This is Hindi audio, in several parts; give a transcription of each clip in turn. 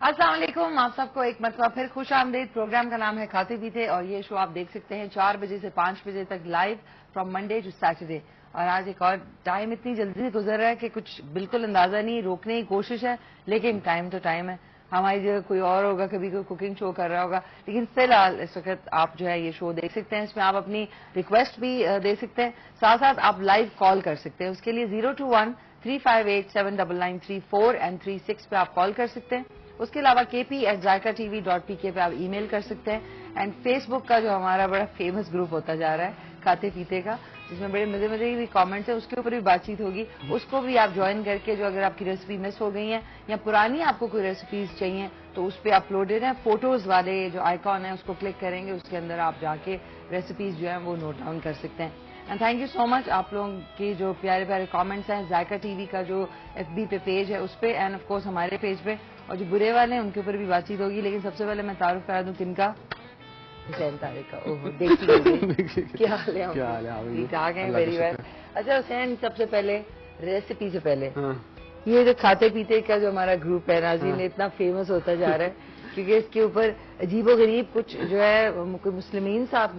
अस्सलाम वालेकुम, आप सबको एक मरतबा फिर खुश आमदीद। प्रोग्राम का नाम है खाते पीते और ये शो आप देख सकते हैं 4 बजे से 5 बजे तक live from Monday to Saturday. और आज एक और टाइम इतनी जल्दी से गुजर रहा है कि कुछ बिल्कुल अंदाजा नहीं, रोकने की कोशिश है लेकिन टाइम तो टाइम है। हमारी जगह कोई और होगा, कभी कोई कुकिंग शो कर रहा होगा, लेकिन फिलहाल इस वक्त आप जो है ये शो देख सकते हैं। इसमें आप अपनी रिक्वेस्ट भी दे सकते हैं, साथ साथ आप लाइव कॉल कर सकते हैं। उसके लिए 021-358-79934 एंड 36 पे आप कॉल कर सकते हैं। उसके अलावा kp@zyka.tv.pk पे आप ईमेल कर सकते हैं। एंड फेसबुक का जो हमारा बड़ा फेमस ग्रुप होता जा रहा है खाते पीते का, जिसमें बड़े मजे मजे भी कमेंट्स हैं, उसके ऊपर भी बातचीत होगी। उसको भी आप ज्वाइन करके, जो अगर आपकी रेसिपी मिस हो गई है या पुरानी आपको कोई रेसिपीज चाहिए तो उस पर अपलोडेड है। फोटोज वाले जो आइकॉन है उसको क्लिक करेंगे, उसके अंदर आप जाके रेसिपीज जो है वो नोट डाउन कर सकते हैं। And thank you so much आप लोगों की जो प्यारे प्यारे कमेंट्स हैं जायका टीवी का जो FB पे पेज है उस पे, एंड ऑफ कोर्स हमारे पेज पे। और जो बुरे वाले हैं उनके ऊपर भी बातचीत होगी, लेकिन सबसे पहले मैं तारुफ करा दूं किनका, हुसैन तारिक का। ओहो देखी क्या हाल है? ठीक ठाक है, वेरी वेल। अच्छा हुसैन, सबसे पहले रेसिपी से पहले ये जो खाते पीते का जो हमारा ग्रुप है नाज़रीन, इतना फेमस होता जा रहा है क्योंकि इसके ऊपर अजीबो गरीब कुछ जो है मुस्लिमीन साहब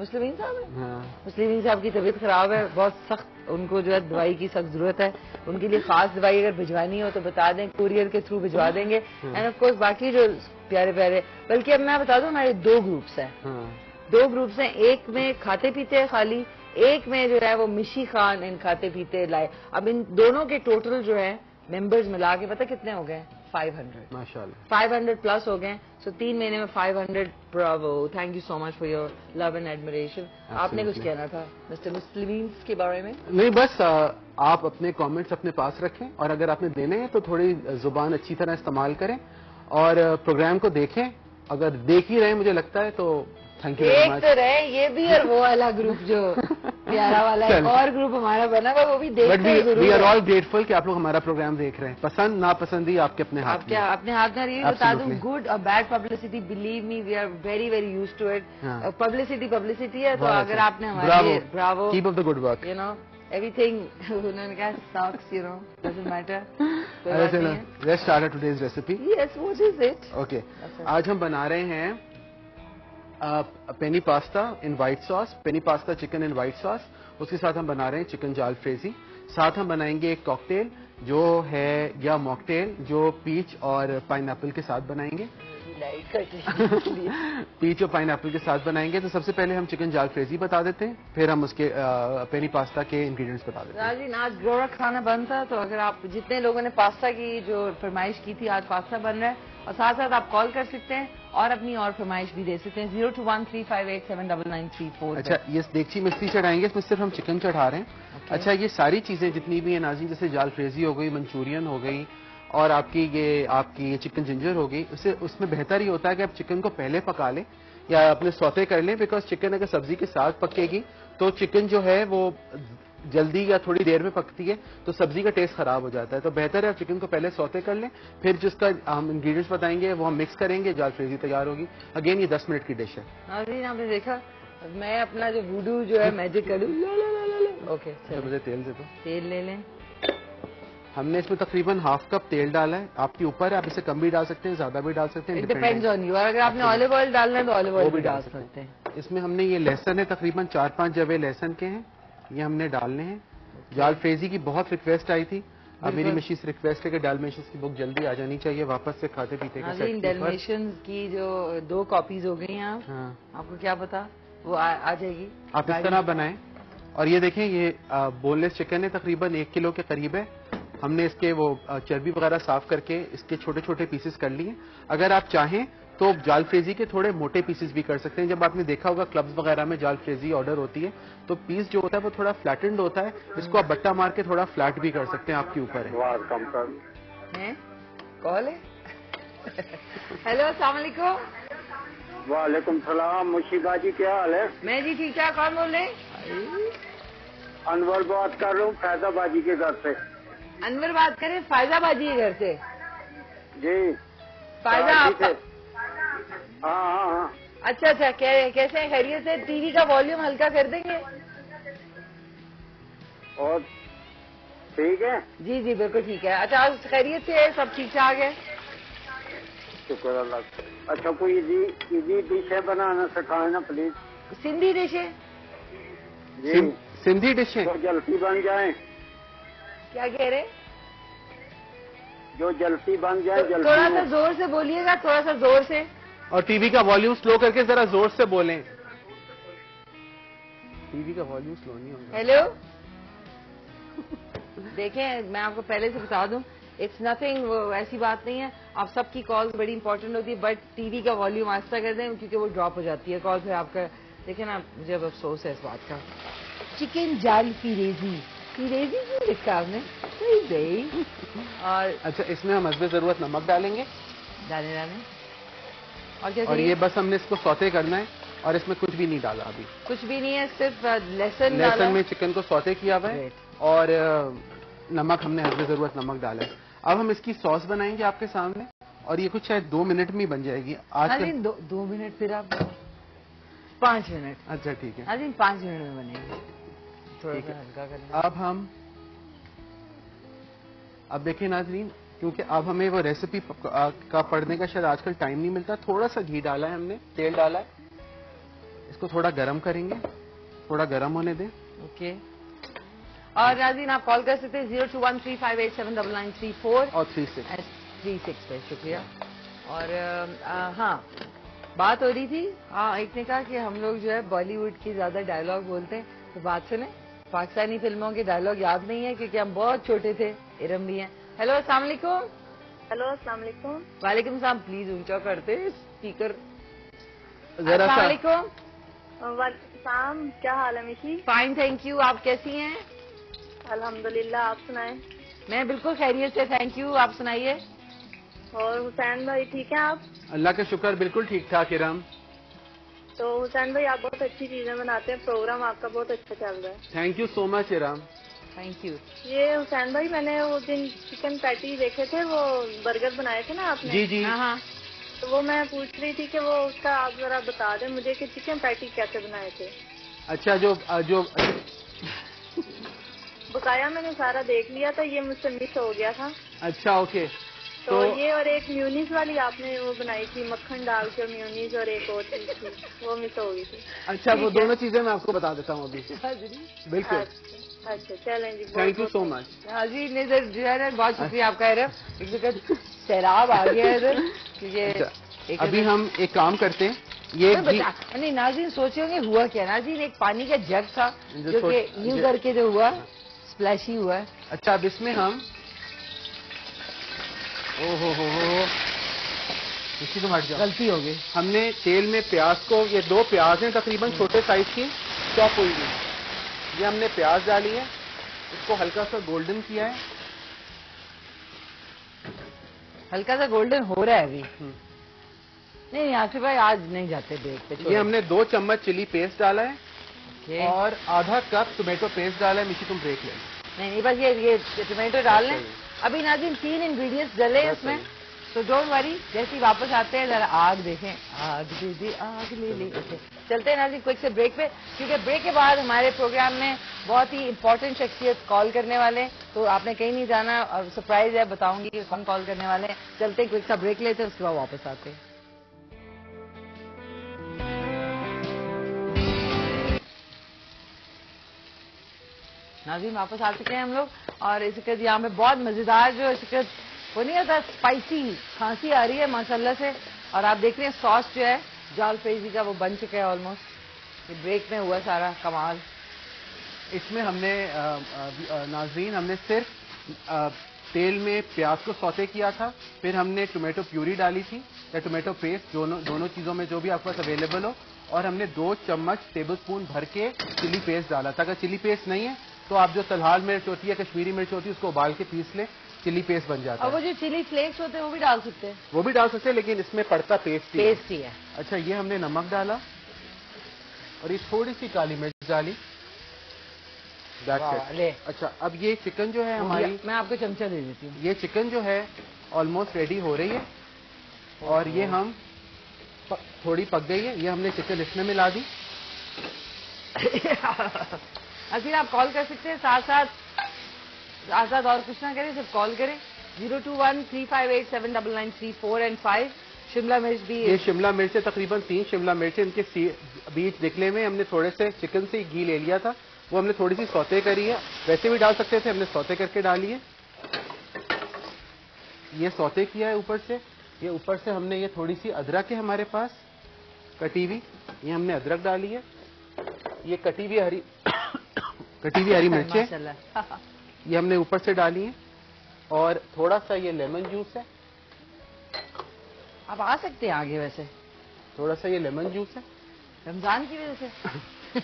की तबीयत खराब है, बहुत सख्त, उनको जो है दवाई की सख्त जरूरत है। उनके लिए खास दवाई अगर भिजवानी हो तो बता दें, कुरियर के थ्रू भिजवा देंगे। एंड ऑफ कोर्स बाकी जो प्यारे प्यारे, बल्कि अब मैं बता दूं हमारे 2 ग्रुप्स हैं। 2 ग्रुप्स हैं, एक में खाते पीते हैं खाली, एक में जो है वो मिशी खान इन खाते पीते लाए। अब इन दोनों के टोटल जो है मेंबर्स मिला के पता कितने हो गए? 500 माशाल्लाह, 500 प्लस हो गए। सो 3 महीने में 500। Bravo, thank you so much for your love and admiration. आपने कुछ कहना था मिस्टर मुस्लिमीन्स के बारे में? नहीं, बस आप अपने कमेंट्स अपने पास रखें और अगर आपने देने हैं तो थोड़ी जुबान अच्छी तरह इस्तेमाल करें और प्रोग्राम को देखें। अगर देख ही रहे मुझे लगता है तो थैंक यू वेरी मच। देख तो रहे ये भी और वो वाला ग्रुप जो प्यारा वाला एक और ग्रुप हमारा बना हुआ, वो भी देखते हैं जरूर। वी आर ऑल ग्रेटफुल कि आप लोग हमारा प्रोग्राम देख रहे हैं। पसंद नापसंद ही आपके अपने हाथ में। अपने हाथ में। ये बता दूं, गुड और bad publicity, believe me we are very very used to it. Publicity है तो अगर आपने हमारे bravo, keep up the good work, you know everything, उन्होंने कहा socks, you know doesn't matter. Let's start today's recipe. Yes, what is it? Okay, आज हम बना रहे हैं penne pasta in white sauce, penne pasta chicken in white sauce. उसके साथ हम बना रहे हैं चिकन जाल फ्रेजी। साथ हम बनाएंगे एक कॉकटेल जो है या मॉकटेल जो पीच और पाइनएप्पल के साथ बनाएंगे। पीच और पाइनएप्पल के साथ बनाएंगे। तो सबसे पहले हम चिकन जाल फ्रेजी बता देते हैं, फिर हम उसके पेनी पास्ता के इंग्रेडिएंट्स बता देते हैं। नाज़रीन, आज गोरख खाना बन था, तो अगर आप जितने लोगों ने पास्ता की जो फरमाइश की थी, आज पास्ता बन रहा है। और साथ साथ आप कॉल कर सकते हैं और अपनी और फरमाइश भी दे सकते हैं 021-358-79934। अच्छा, ये देगची मिस्त्री चढ़ाएंगे, इसमें सिर्फ हम चिकन चढ़ा रहे हैं। अच्छा, ये सारी चीजें जितनी भी है नाज़रीन, जैसे जाल फ्रेजी हो गई, मंचूरियन हो गई और आपकी चिकन जिंजर हो गई, उसमें बेहतर ही होता है कि आप चिकन को पहले पका लें या अपने सौते कर लें। बिकॉज चिकन अगर सब्जी के साथ पकेगी तो चिकन जो है वो जल्दी या थोड़ी देर में पकती है तो सब्जी का टेस्ट खराब हो जाता है। तो बेहतर है आप चिकन को पहले सौते कर लें, फिर जिसका हम इंग्रेडिएंट्स बताएंगे वो हम मिक्स करेंगे, जाल फ्रेजी तैयार होगी। अगेन ये 10 मिनट की डिश है। नाज़रीन, आपने देखा मैं अपना जो वुडू जो है मैजिक करूँ। ओके, मुझे तेल दे दो। तेल ले लें। हमने इसमें तकरीबन ½ कप तेल डाला है। आपके ऊपर है, आप इसे कम भी डाल सकते हैं, ज्यादा भी डाल सकते हैं, डिपेंड्स ऑन यू। और अगर आपने ऑलिव ऑयल डालना है तो ऑलिव ऑयल भी डाल सकते हैं। इसमें हमने ये लहसुन है, तकरीबन 4-5 जवे लहसुन के हैं, ये हमने डालने हैं। जाल फ्रेजी की बहुत रिक्वेस्ट आई थी, अब मेरी मशीन से रिक्वेस्ट है कि डालमेशंस की बुक जल्दी आ जानी चाहिए वापस से खाते पीते के सेट। डालमेशंस की जो 2 कॉपीज हो गई हैं, आपको क्या पता वो आ जाएगी। आप इस तरह बनाएं। और ये देखें, ये बोनलेस चिकन है, तकरीबन 1 किलो के करीब है। हमने इसके वो चर्बी वगैरह साफ करके इसके छोटे छोटे पीसेस कर लिए। अगर आप चाहें तो जाल फ्रेजी के थोड़े मोटे पीसेस भी कर सकते हैं। जब आपने देखा होगा क्लब्स वगैरह में जाल फ्रेजी ऑर्डर होती है तो पीस जो होता है वो थोड़ा फ्लैटेंड होता है, इसको आप बट्टा मार के थोड़ा फ्लैट भी कर सकते हैं, आपके ऊपर है। कॉल है। हेलो, अस्सलाम वालेकुम। वालेकुम सलाम। मुशीबा जी, क्या हाल है? मैं जी ठीक ठाक। कौन बोल रहे हैं? अनवर बात कर रहा हूँ, फैजाबाजी के घर से। अनवर बात करें फैजाबाजी के घर से? जी, फायदा आपका? हाँ। अच्छा, कैसे हैं? खैरियत से? टीवी का वॉल्यूम हल्का कर देंगे? और ठीक है? जी बिल्कुल ठीक है। अच्छा, खैरियत से है? सब ठीक ठाक है? शुक्र अल्लाह का। अच्छा कोई इजी डिश है बनाना सिखाए ना प्लीज। सिंधी डिश है जी सिंधी डिश है जो जल्दी बन जाए। क्या कह रहे? जो जल्दी बन जाए जल्दी थोड़ा सा में। जोर से बोलिएगा, थोड़ा सा जोर से। और टीवी का वॉल्यूम स्लो करके जरा जोर से बोलें। टीवी का वॉल्यूम स्लो नहीं होगा। हेलो देखें, मैं आपको पहले से बता दूं, इट्स नथिंग, ऐसी बात नहीं है। आप सबकी कॉल बड़ी इंपॉर्टेंट होती है, बट टीवी का वॉल्यूम आहिस्ता कर दें क्योंकि वो ड्रॉप हो जाती है कॉल। फिर आपका देखें ना, मुझे अब अफसोस है इस बात का। चिकन जाल फिरेजी, फिरेजी क्यों लिखा आपने? सही। और अच्छा, इसमें हम हस्बे जरूरत नमक डालेंगे। डाले और क्या और चाहिए? ये बस हमने इसको सौते करना है और इसमें कुछ भी नहीं डाला अभी। कुछ भी नहीं है, सिर्फ लहसुन में चिकन को सौते किया हुआ है और नमक हमने हस्बे जरूरत नमक डाला है। अब हम इसकी सॉस बनाएंगे आपके सामने और ये कुछ शायद 2 मिनट में ही बन जाएगी। आज 2 मिनट, फिर आप 5 मिनट। अच्छा ठीक है, आज 5 मिनट में बनेगी। थोड़ा सा हल्का करना। अब देखिए नाजरीन, क्योंकि अब हमें वो रेसिपी का पढ़ने का शायद आजकल टाइम नहीं मिलता, थोड़ा सा घी डाला है हमने, तेल डाला है। इसको थोड़ा गरम करेंगे, थोड़ा गरम होने दें। ओके। और नाज़रीन आप कॉल कर सकते हैं 0213587934 और 36 पे। शुक्रिया। और हाँ, बात हो रही थी, हाँ, एक ने कहा कि हम लोग जो है बॉलीवुड की ज्यादा डायलॉग बोलते हैं, तो बात सुने, पाकिस्तानी फिल्मों के डायलॉग याद नहीं है क्योंकि हम बहुत छोटे थे। इरम भी हैं। हेलो, अस्सलाम वालेकुम। हेलो, अस्सलाम वालेकुम। वालेकुम सलाम। प्लीज ऊंचा करते स्पीकर। जरा सा। वालेकुम सलाम, क्या हाल है मिशी? Fine, thank you. आप कैसी हैं? अल्हम्दुलिल्लाह, आप सुनाएं? मैं बिल्कुल खैरियत से, थैंक यू। आप सुनाइए। और हुसैन भाई ठीक हैं आप? अल्लाह का शुक्र, बिल्कुल ठीक ठाक इरम। तो हुसैन भाई, आप बहुत अच्छी चीजें बनाते हैं, प्रोग्राम आपका बहुत अच्छा चल रहा है। Thank you so much Iram. Thank you. ये हुसैन भाई, मैंने वो दिन चिकन पैटी देखे थे, वो बर्गर बनाए थे ना आपने? जी जी। हाँ। तो वो मैं पूछ रही थी कि वो उसका आप जरा बता दें मुझे कि चिकन पैटी कैसे बनाए थे। अच्छा, जो बकाया मैंने सारा देख लिया था, ये मुझसे मिस हो गया था। अच्छा, ओके। तो ये और एक म्यूनीस वाली आपने वो बनाई थी, मक्खन डाल के म्यूनीस, और एक और चीज थी, वो मिस हो गई थी। अच्छा, वो दोनों चीजें मैं आपको बता देता हूँ अभी। बिल्कुल। अच्छा, चलें जी। Thank you so much. Haji ने इधर जो है ना, बहुत शुक्रिया आपका इरम। एक जगह सैलाब आ गया है इधर क्योंकि अभी हम एक काम करते हैं, ये नहीं, नाज़रीन सोचे होंगे हुआ क्या। नाज़रीन एक पानी का जग था जो कि यूं करके जो हुआ, स्प्लैशी हुआ है। अच्छा, अब इसमें हम हो इसी को हट जाओ, गलती हो गई। हमने तेल में प्याज को, ये 2 प्याज हैं तकरीबन छोटे साइज की, चॉप हुई हुई, ये हमने प्याज डाली है, इसको हल्का सा गोल्डन किया है। हल्का सा गोल्डन हो रहा है अभी। नहीं आसिफ भाई, आज नहीं जाते ब्रेक पे। ये हमने 2 चम्मच चिली पेस्ट डाला है और आधा कप टोमेटो पेस्ट डाला है। मिशी तुम ब्रेक ले। नहीं, बस ये टोमेटो डाल लें। अभी नाज़रीन 3 इंग्रेडिएंट्स डले हैं इसमें, तो डोंट वरी। जैसे ही वापस आते हैं जरा आग देखें, आग दे दे, आग ले ले। ओके, चलते हैं नाज़रीन क्विक से ब्रेक पे, क्योंकि ब्रेक के बाद हमारे प्रोग्राम में बहुत ही इंपॉर्टेंट शख्सियत कॉल करने वाले हैं, तो आपने कहीं नहीं जाना। और सरप्राइज है, बताऊंगी कि कौन कॉल करने वाले हैं। चलते हैं, क्विक सा ब्रेक लेते हैं, उसके बाद वापस आते हैं। नाज़रीन वापस आ चुके हैं हम लोग, और इस वक्त यहाँ पे बहुत मजेदार जो इस वक्त वो नहीं होता, स्पाइसी खांसी आ रही है माशाल्लाह से। और आप देख रहे हैं सॉस जो है जाल फ्रेजी का वो बन चुका है ऑलमोस्ट। ये ब्रेक में हुआ सारा कमाल। इसमें हमने नाज़रीन हमने सिर्फ तेल में प्याज को सौते किया था, फिर हमने टोमेटो प्यूरी डाली थी या टोमेटो पेस्ट, दोनों चीजों में जो भी आपके पास अवेलेबल हो, और हमने 2 चम्मच टेबल स्पून भर के चिली पेस्ट डाला था। अगर चिली पेस्ट नहीं है तो आप जो सलहाल मिर्च होती है, कश्मीरी मिर्च होती है, उसको उबाल के पीस ले, चिली पेस्ट बन जाता है। और वो जो चिली फ्लेक्स होते हैं वो भी डाल सकते हैं? वो भी डाल सकते हैं, लेकिन इसमें पड़ता पेस्ट ही है। अच्छा, ये हमने नमक डाला और ये थोड़ी सी काली मिर्च डाली। अच्छा, अब ये चिकन जो है हमारी, मैं आपको चमचा दे देती हूँ। ये चिकन जो है ऑलमोस्ट रेडी हो रही है और ये हम थोड़ी पक गई है, ये हमने चिकन इसमें मिला दी। असीर आप कॉल कर सकते हैं, साथ साथ और कुछ ना करें, सिर्फ कॉल करें 0213587994 और 5 शिमला मिर्च भी ये शिमला मिर्च है, तकरीबन 3 शिमला मिर्च है। इनके बीज निकले में हमने थोड़े से चिकन से घी ले लिया था, वो हमने थोड़ी सी सौते करी है। वैसे भी डाल सकते थे, हमने सौते करके डाली है। ये सौते किया है ऊपर से। ये ऊपर से हमने ये थोड़ी सी अदरक है हमारे पास कटी हुई, ये हमने अदरक डाली है। ये कटी हुई हरी मिर्च है, ये हमने ऊपर से डाली है। और थोड़ा सा ये लेमन जूस है। आप आ सकते हैं आगे, वैसे थोड़ा सा ये लेमन जूस है रमजान की वजह से।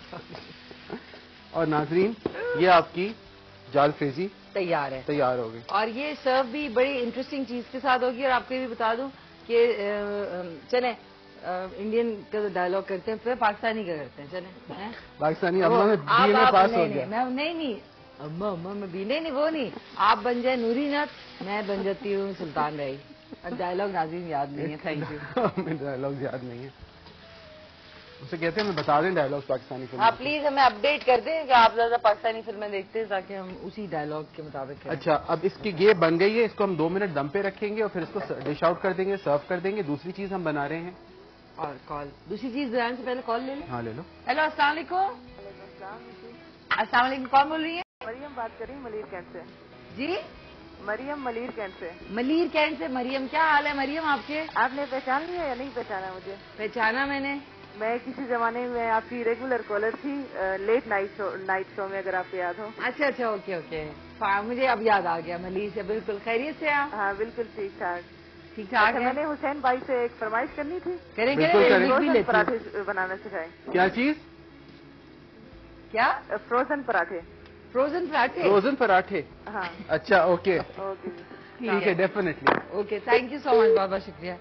और नाजरीन, ये आपकी जाल फ्रेजी तैयार है, तैयार हो गई। और ये सर्व भी बड़ी इंटरेस्टिंग चीज के साथ होगी। और आपको ये भी बता दूं कि चले इंडियन का डायलॉग करते हैं, फिर पाकिस्तानी का करते हैं। चले पाकिस्तानी अम्मा में बीए में पास हो गया। नहीं अम्मा में भी नहीं, वो नहीं। आप बन जाए नूरी नथ, मैं बन जाती हूँ सुल्तान रही। और डायलॉग नाज़रीन याद नहीं है। Thank you. डायलॉग याद नहीं है, उसे कहते हैं हमें बता दें डायलॉग पाकिस्तानी फिल्म। हाँ प्लीज हमें अपडेट कर दें कि आप ज्यादा पाकिस्तानी फिल्में देखते हैं, ताकि हम उसी डायलॉग के मुताबिक करें। अच्छा, अब इसकी ये बन गई है, इसको हम 2 मिनट दम पे रखेंगे और फिर इसको डिश आउट कर देंगे, सर्व कर देंगे। दूसरी चीज हम बना रहे हैं, और कॉल, दूसरी चीज बनाने से पहले कॉल ले लें। हाँ ले लो। हेलो, अस्सलाम वालेकुम। अस्सलाम वालेकुम, कौन बोल रही है? मरियम बात कर रही हूँ मलीर कैंट से। जी, मरियम मलीर कैंट से। मलीर कैंट से। मरियम, क्या हाल है मरियम आपके? आपने पहचान लिया या नहीं पहचाना मुझे? पहचाना मैंने। मैं किसी जमाने में आपकी रेगुलर कॉलर थी, लेट नाइट शो में, अगर आपको याद हो। अच्छा, ओके। मुझे अब याद आ गया। मलीर से, बिल्कुल खैरियत से आप? हाँ बिल्कुल ठीक ठाक। अच्छा, मैंने हुसैन भाई से एक फरमाइश करनी थी। करेंगे, फ्रोजन पराठे बनाना सिखाए। क्या चीज? क्या? फ्रोजन पराठे। फ्रोजन पराठे? फ्रोजन पराठे। हाँ अच्छा, ओके ओके ठीक है, definitely. Okay, thank you so much, बहुत बहुत शुक्रिया।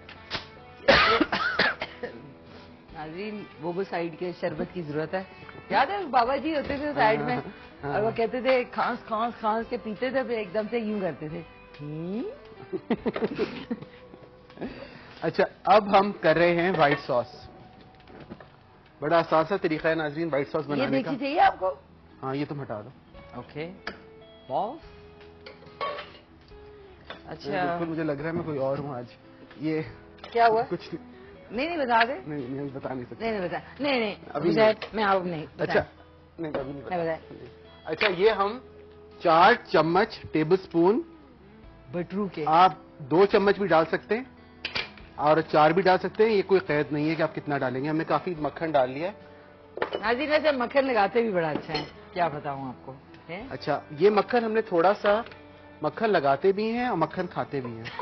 नाज़रीन, वो साइड के शरबत की जरूरत है। याद है बाबा जी होते थे साइड में, और वो कहते थे खांस के पीते थे, फिर एकदम से यूं करते थे। अच्छा, अब हम कर रहे हैं व्हाइट सॉस। बड़ा आसान सा तरीका है नाजरीन व्हाइट सॉस बनाने का। ये देखी चाहिए आपको? हाँ, ये तुम हटा दो। Okay, boss. अच्छा, बिल्कुल मुझे लग रहा है मैं कोई और हूँ आज। ये क्या हुआ? कुछ नहीं बता दे। नहीं बता नहीं सकते। नहीं बता। नहीं अभी मैं अब नहीं। अच्छा, नहीं अभी नहीं बताया। अच्छा, ये हम 4 चम्मच टेबल स्पून बटरू के, आप 2 चम्मच भी डाल सकते हैं और 4 भी डाल सकते हैं। ये कोई कैद नहीं है कि आप कितना डालेंगे। हमने काफी मक्खन डाल लिया है। नाज़रीन वैसे मक्खन लगाते भी बड़ा अच्छा है, क्या बताऊं आपको है? अच्छा, ये मक्खन हमने थोड़ा सा मक्खन लगाते भी हैं और मक्खन खाते भी हैं।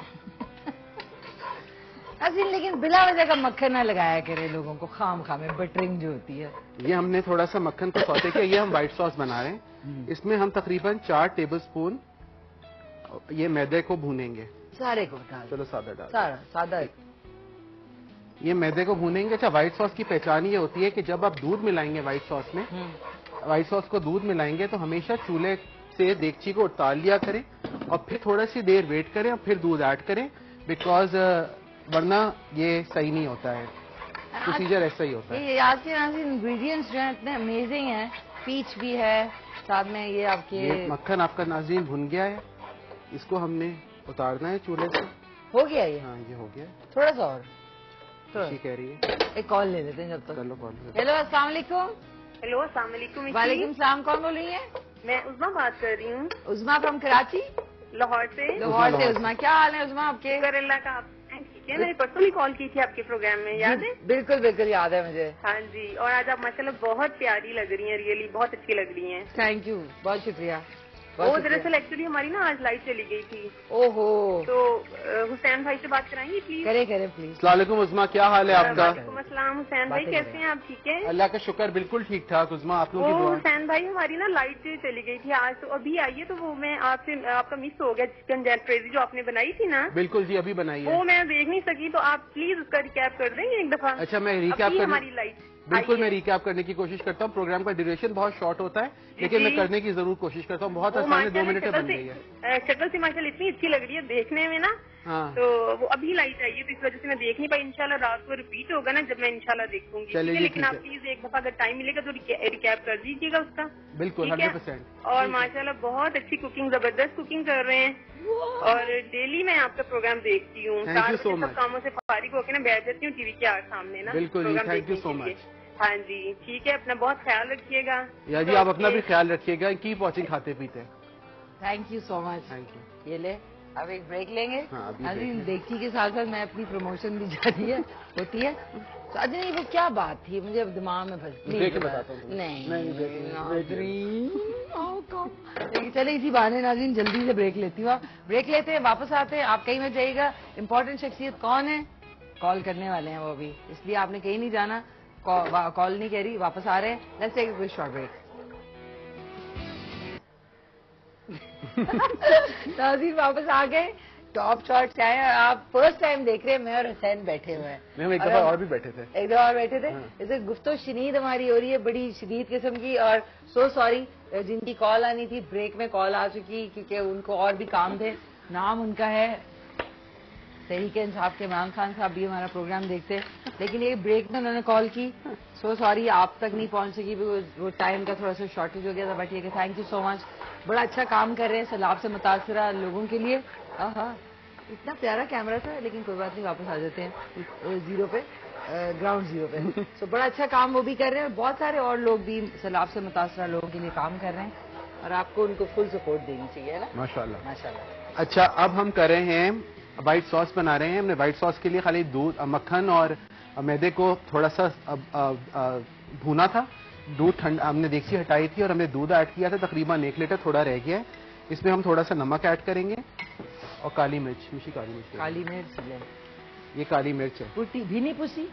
नाज़रीन, लेकिन बिला वजह का मक्खन ना लगाया करे लोगों को, खाम में बटरिंग जो होती है। ये हमने थोड़ा सा मक्खन को सौते किया। ये हम व्हाइट सॉस बना रहे हैं। इसमें हम तकरीबन 4 टेबल स्पून ये मैदे को भूनेंगे। सारे को डाल, चलो सादा डाल, सादा। ये मैदे को भूनेंगे। अच्छा, व्हाइट सॉस की पहचान ये होती है कि जब आप दूध मिलाएंगे व्हाइट सॉस में, व्हाइट सॉस को दूध मिलाएंगे तो हमेशा चूल्हे से देगची को उतार लिया करें और फिर थोड़ा सी देर वेट करें और फिर दूध ऐड करें, बिकॉज वरना ये सही नहीं होता है। प्रोसीजर ऐसा ही होता है। ये आज के इंग्रेडिएंट्स जो है इतने अमेजिंग हैं। पीच भी है साथ में, ये आपके ये मक्खन आपका नाज़रीन भुन गया है। इसको हमने उतारना है चूल्हे से। हो गया ये? हाँ, ये हो गया। थोड़ा सा और खुशी कह रही है। एक कॉल ले लेते हैं जब तक। कर लो कॉल। हेलो, अस्सलाम वालेकुम। हेलो, अस्सलाम वालेकुम। वालेकुम सलाम, कौन बोल रही है? मैं उज़मा बात कर रही हूँ, उज़मा फ्रॉम कराची। लाहौर से। लाहौर से उज़मा, क्या हाल है उज़मा आपके? शुक्र अल्लाह का, आप ठीक है? मैंने परसों भी कॉल की थी आपके प्रोग्राम में, याद है? बिल्कुल याद है मुझे। हाँ जी, और आज आप माशाल्लाह बहुत प्यारी लग रही हैं, रियली बहुत अच्छी लग रही हैं। थैंक यू, बहुत शुक्रिया। वो दरअसल एक्चुअली हमारी ना आज लाइट चली गई थी। ओहो, तो हुसैन भाई से बात कराएंगी प्लीज? करे प्लीज। अस्सलाम वालेकुम उज़मा, क्या हाल है आपका? वालेकुम अस्सलाम। हुसैन भाई कैसे हैं आप? ठीक है अल्लाह का शुक्र, बिल्कुल ठीक ठाक। उज़मा, आप लोगों की वो दुआ। हुसैन भाई, हमारी ना लाइट चली गई थी आज, तो अभी आई है, तो वो मैं आपसे, आपका मिस हो गया चिकन जैलफ्रेजी जो आपने बनाई थी ना। बिल्कुल जी, अभी बनाई है। वो मैं देख नहीं सकी, तो आप प्लीज उसका रिकैप कर देंगे एक दफा? अच्छा, मैं रिकैप अभी कर हमारी लाइट बिल्कुल मैं रिकैप करने की कोशिश करता हूँ। प्रोग्राम का ड्यूरेशन बहुत शॉर्ट होता है, लेकिन मैं करने की जरूर कोशिश करता हूँ। बहुत आसान है, 2 मिनट में बन गई है। शक्ल से माशाल्लाह इतनी अच्छी लग रही है देखने में ना, हाँ। तो वो अभी लाइट आई है, तो इस वजह से मैं देख नहीं पाई। इंशाल्लाह रात को रिपीट होगा ना, जब मैं इंशाल्लाह देखूंगी। ठीक है, लेकिन आप प्लीज एक दफा अगर टाइम मिलेगा तो रिकैप कर दीजिएगा उसका। बिल्कुल, 100%। और माशाल्लाह बहुत अच्छी कुकिंग, जबरदस्त कुकिंग कर रहे हैं और डेली मैं आपका प्रोग्राम देखती हूँ। 4 बजे सब कामों से फारिग होकर ना बैठ जाती हूँ टीवी के सामने ना। बिल्कुल, थैंक यू सो मच। हाँ जी, ठीक है, अपना बहुत ख्याल रखिएगा। या जी, आप अपना भी ख्याल रखिएगा। Keep watching Khate Peete. Thank you so much. Thank you. ये ले, अब एक ब्रेक लेंगे। हाँ, देखी के साथ साथ मैं अपनी प्रमोशन भी जारी है होती है। तो आज नहीं, वो क्या बात थी, मुझे अब दिमाग में फंस नहीं। चले इसी बहाने नाज़रीन जल्दी से ब्रेक लेती हूँ। ब्रेक लेते हैं, वापस आते हैं। आप कहीं में जाइएगा। इम्पोर्टेंट शख्सियत कौन है, कॉल करने वाले हैं वो भी, इसलिए आपने कहीं नहीं जाना। कॉल नहीं कह रही, वापस आ रहे हैं। Let's take a short break. नाज़रीन वापस आ गए। टॉप शॉट क्या है, आप फर्स्ट टाइम देख रहे हैं। मैं और हुसैन बैठे हुए हैं। हम एक दफा और भी बैठे थे। एक दफा और बैठे थे। जैसे गुफ्तो शनीद हमारी हो रही है, बड़ी शदीद किस्म की। और सो सॉरी जिनकी कॉल आनी थी, ब्रेक में कॉल आ चुकी, क्योंकि उनको और भी काम थे। नाम उनका है तहरीक इंसाफ के इमरान खान साहब, भी हमारा प्रोग्राम देखते हैं, लेकिन ये ब्रेक में उन्होंने कॉल की। सो सॉरी आप तक नहीं पहुंच सकी, वो टाइम का थोड़ा सा शॉर्टेज हो गया था। बट ये थैंक यू सो मच, बड़ा अच्छा काम कर रहे हैं सैलाब से मुतासरा लोगों के लिए। इतना प्यारा कैमरा था, लेकिन कोई बात नहीं, वापस आ जाते हैं जीरो पे, ग्राउंड जीरो पे। सो बड़ा अच्छा काम वो भी कर रहे हैं। बहुत सारे और लोग भी सैलाब से मुतासरा लोगों के लिए काम कर रहे हैं, और आपको उनको फुल सपोर्ट देनी चाहिए, है ना। माशाल्लाह माशाल्लाह। अच्छा, अब हम कर रहे हैं व्हाइट सॉस बना रहे हैं। हमने व्हाइट सॉस के लिए खाली दूध, मक्खन और मैदे को थोड़ा सा भूना था। दूध ठंडा, हमने देसी हटाई थी और हमने दूध ऐड किया था, तकरीबन 1 लीटर थोड़ा रह गया है। इसमें हम थोड़ा सा नमक ऐड करेंगे और काली मिर्च, मिशी काली मिर्च। काली मिर्च ले, ये काली मिर्च है। पुटी भीनी पुसी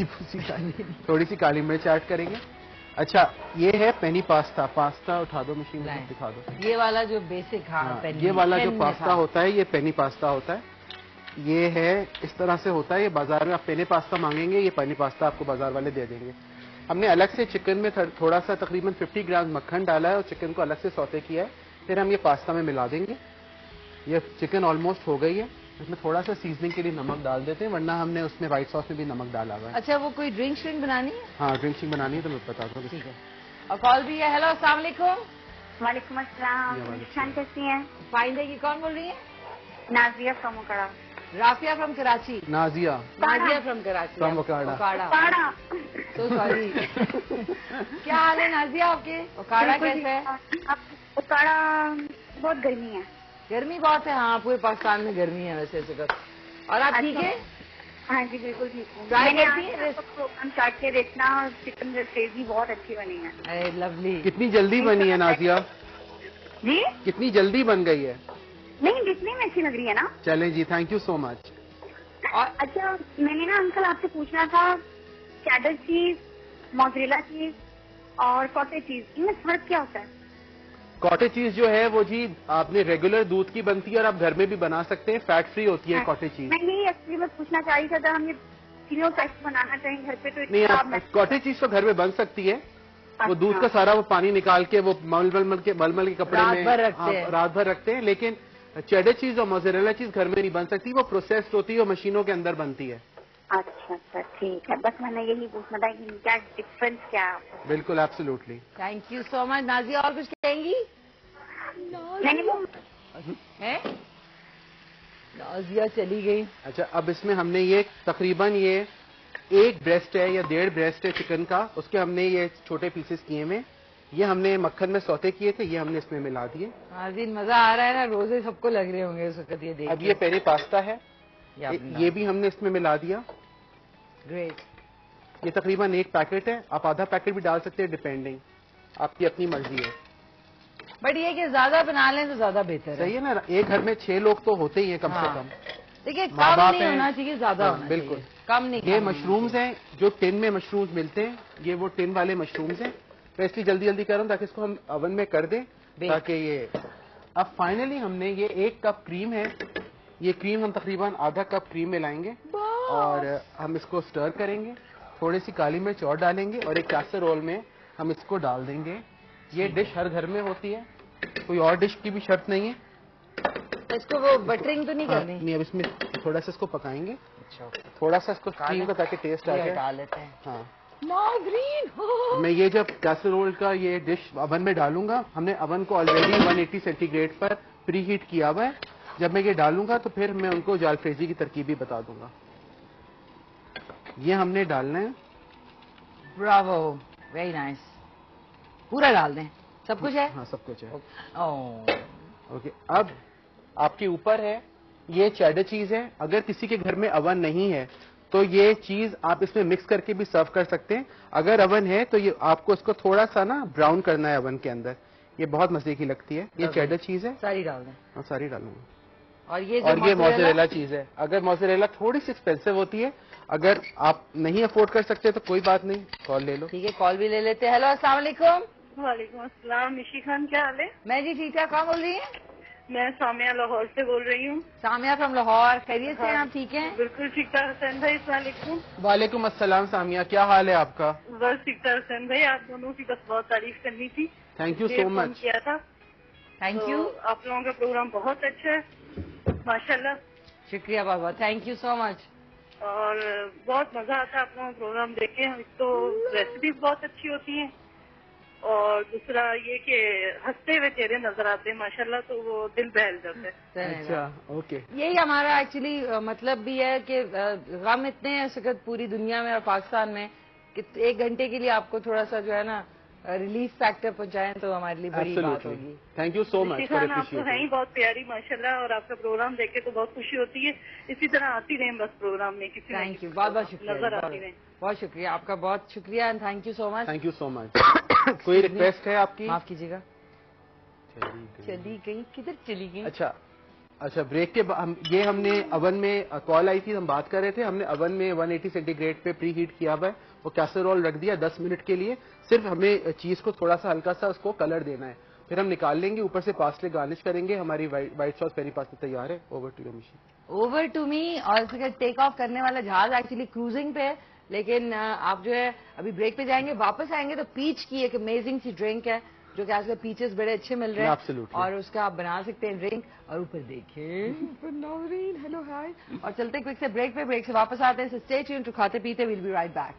थोड़ी सी काली मिर्च ऐड करेंगे। अच्छा, ये है पेनी पास्ता। पास्ता उठा दो मशीन में, दिखा दो। ये वाला जो बेसिक, ये वाला जो पास्ता होता है, ये पेनी पास्ता होता है। ये है, इस तरह से होता है। ये बाजार में आप पेनी पास्ता मांगेंगे, ये पेनी पास्ता आपको बाजार वाले दे देंगे। हमने अलग से चिकन में थोड़ा सा तकरीबन 50 ग्राम मक्खन डाला है और चिकन को अलग से सौते किया है। फिर हम ये पास्ता में मिला देंगे। ये चिकन ऑलमोस्ट हो गई है। इसमें थोड़ा सा सीजनिंग के लिए नमक डाल देते हैं, वरना हमने उसमें व्हाइट सॉस में भी नमक डाला हुआ है। अच्छा, वो कोई ड्रिंक श्रिंक बनानी है? हाँ, ड्रिंक श्रिंक बनानी है तो मैं बताता हूँ। ठीक है। और कॉल भी है। हेलो, अस्सलाम वालेकुम। वालेकुम अस्सलाम। शान कैसी हैं? फाइन है। कौन बोल रही है? Nazia from Okara. Rafia from Karachi. Nazia from Karachi, from Okara. तो सॉरी। क्या हाल है नाजिया आपके? ओकाड़ा कैसे है? ओकाड़ा बहुत गर्मी है। गर्मी बहुत है, हाँ, पूरे पाकिस्तान में गर्मी है वैसे इस वक्त। और आप ठीक है? हाँ जी, बिल्कुल ठीक हूँ। प्रोग्राम स्टार्ट के देखना, चिकन ग्रेवी बहुत अच्छी बनी है। लवली। कितनी जल्दी बनी है नाजिया जी? कितनी जल्दी बन गई है? नहीं, दिखने में अच्छी लग रही है ना। चलें जी, थैंक यू सो मच। अच्छा, मैंने ना अंकल आपसे पूछना था, चेडर चीज, मोज़रेला चीज और कॉटेज चीज, इनमें फर्क क्या होता है? कॉटेज चीज जो है वो जी आपने रेगुलर दूध की बनती है और आप घर में भी बना सकते हैं। फैट फ्री होती है कॉटेज चीज। मैं यही एक्चुअली मैं पूछना चाह रही था, हम ये तीनों टाइप बनाना चाहें घर पे तो नहीं, कॉटेज चीज तो घर में बन सकती है। वो दूध का सारा वो पानी निकाल के वो मलमल के कपड़े में रात भर रखते हैं। लेकिन चेडर चीज और मोज़रेला चीज घर में नहीं बन सकती, वो प्रोसेस्ड होती है, वो मशीनों के अंदर बनती है। अच्छा, ठीक है। बस मैंने यही पूछना था कि क्या डिफरेंस क्या है। बिल्कुल, absolutely. Thank you so much. Nazia और कुछ कहेंगी? नहीं, वो है नाजिया चली गई। अच्छा, अब इसमें हमने ये तकरीबन ये 1 ब्रेस्ट है या 1.5 ब्रेस्ट है चिकन का, उसके हमने ये छोटे पीसेस किए हुए। ये हमने मक्खन में सौते किए थे, ये हमने इसमें मिला दिए। नाज़रीन मजा आ रहा है ना, रोजे सबको लग रहे होंगे इस वक्त ये देख। अब ये पेनी पास्ता है, ये भी हमने इसमें मिला दिया। ग्रेट। ये तकरीबन 1 पैकेट है, आप आधा पैकेट भी डाल सकते हैं, डिपेंडिंग, आपकी अपनी मर्जी है। बट ये कि ज्यादा बना लें तो ज्यादा बेहतर है। सही है ना, एक घर में 6 लोग तो होते ही हैं कम से कम। देखिए, कम नहीं होना चाहिए, ज्यादा होना चाहिए। बिल्कुल कम नहीं। ये मशरूम्स हैं जो टिन में मशरूम्स मिलते हैं, ये वो टिन वाले मशरूम्स हैं। मैं इसलिए जल्दी जल्दी कर रहा हूँ ताकि इसको हम ओवन में कर दें, ताकि ये। अब फाइनली हमने ये 1 कप क्रीम है, ये क्रीम हम तकरीबन आधा कप क्रीम में लाएंगे और हम इसको स्टर करेंगे। थोड़ी सी काली मिर्च और डालेंगे और एक कैसरोल में हम इसको डाल देंगे। ये डिश हर घर में होती है, कोई और डिश की भी शर्त नहीं है। अच्छा, इसको वो बटरिंग तो नहीं हाँ, करनी? नहीं, अब इसमें थोड़ा सा इसको पकाएंगे। अच्छा, थोड़ा सा इसको स्टीम का, ताकि टेस्ट आ जाए। डाल लेते हैं। हाँ, ग्रीन। मैं ये जब कैसरोल का ये डिश ओवन में डालूंगा, हमने ओवन को ऑलरेडी 180 सेंटीग्रेड पर प्री हीट किया हुआ है। जब मैं ये डालूंगा तो फिर मैं उनको जालफ्रेजी की तरकीब भी बता दूंगा। ये हमने डालना है। Bravo, very nice. पूरा डाल दें, सब कुछ है? हाँ, सब कुछ है। ओह, ओके, अब आपके ऊपर है ये चेडर चीज है। अगर किसी के घर में ओवन नहीं है तो ये चीज आप इसमें मिक्स करके भी सर्व कर सकते हैं। अगर ओवन है तो ये आपको इसको थोड़ा सा ना ब्राउन करना है ओवन के अंदर। ये बहुत मजे की लगती है। ये चेडर चीज है, सारी डाल दें। हाँ, सारी डालूंगा। और ये मोज़रेला चीज है। अगर मोज़रेला थोड़ी सी एक्सपेंसिव होती है, अगर आप नहीं अफोर्ड कर सकते तो कोई बात नहीं, कॉल ले लो। ठीक है, कॉल भी ले लेते हैं। हेलो, अस्सलाम वालेकुम। वालेकुम अस्सलाम। निशी खान, क्या हाल है? मैं जी ठीक ठाक। कौन बोल रही है? मैं सामिया लाहौर से बोल रही हूँ। सामिया फ्रॉम लाहौर। खैरियत से हैं आप? ठीक हैं? बिल्कुल ठीक ठाक। हुसैन भाई, अस्सलाम वालेकुम। वालेकुम अस्सलाम सामिया, क्या हाल है आपका? बस ठीक ठाक हुसैन भाई, आप दोनों की बस बहुत तारीफ करनी थी। Thank you so much. किया था। थैंक तो यू। आप लोगों का प्रोग्राम बहुत अच्छा है, माशाल्लाह। शुक्रिया बहुत बहुत, थैंक यू सो मच। और बहुत मजा आता है आप लोगों का प्रोग्राम देख के। एक तो रेसिपीज बहुत अच्छी होती हैं, और दूसरा ये कि हंसते हुए चेहरे नजर आते हैं माशाल्लाह, तो वो दिल बहल जाता है। अच्छा, ओके। यही हमारा एक्चुअली मतलब भी है कि गम इतने हैं इस वक्त पूरी दुनिया में और पाकिस्तान में कि 1 घंटे के लिए आपको थोड़ा सा जो है ना रिलीफ फैक्टर पहुंचाएं तो हमारे लिए बड़ी बात होगी। Thank you so much. आप तो हैं ही बहुत प्यारी माशाल्लाह, और आपका प्रोग्राम देख के तो बहुत खुशी होती है। इसी तरह आती रहें बस प्रोग्राम में, किसी थैंक यू, बहुत बहुत शुक्रिया। नजर आती रहें। बहुत शुक्रिया आपका, बहुत शुक्रिया and thank you so much. Thank you so much. कोई रिक्वेस्ट है आपकी? माफ कीजिएगा। चली गई, किधर चली गई? अच्छा, ब्रेक के ये हमने ओवन में कॉल आई थी, हम बात कर रहे थे। हमने ओवन में 180 सेंटीग्रेड पे प्री हीट किया हुआ है। वो कैसरोल रख दिया 10 मिनट के लिए। सिर्फ हमें चीज को थोड़ा सा हल्का सा उसको कलर देना है, फिर हम निकाल लेंगे। ऊपर से पास्ले गार्निश करेंगे। हमारी व्हाइट सॉस पेरी पास्ता तैयार है। Over to you machine. Over to me. और इसका टेक ऑफ करने वाला जहाज एक्चुअली क्रूजिंग पे है, लेकिन आप जो है अभी ब्रेक पे जाएंगे, वापस आएंगे तो पीच की एक अमेजिंग सी ड्रिंक है जो कि आजकल पीचेस बड़े अच्छे मिल रहे हैं, और उसका आप बना सकते हैं ड्रिंक। और ऊपर देखिए नौरीन, हेलो हाय। और चलते क्विक से ब्रेक पे, ब्रेक से वापस आते हैं। स्टे ट्यून्ड टू खाते पीते, विल बी राइट बैक।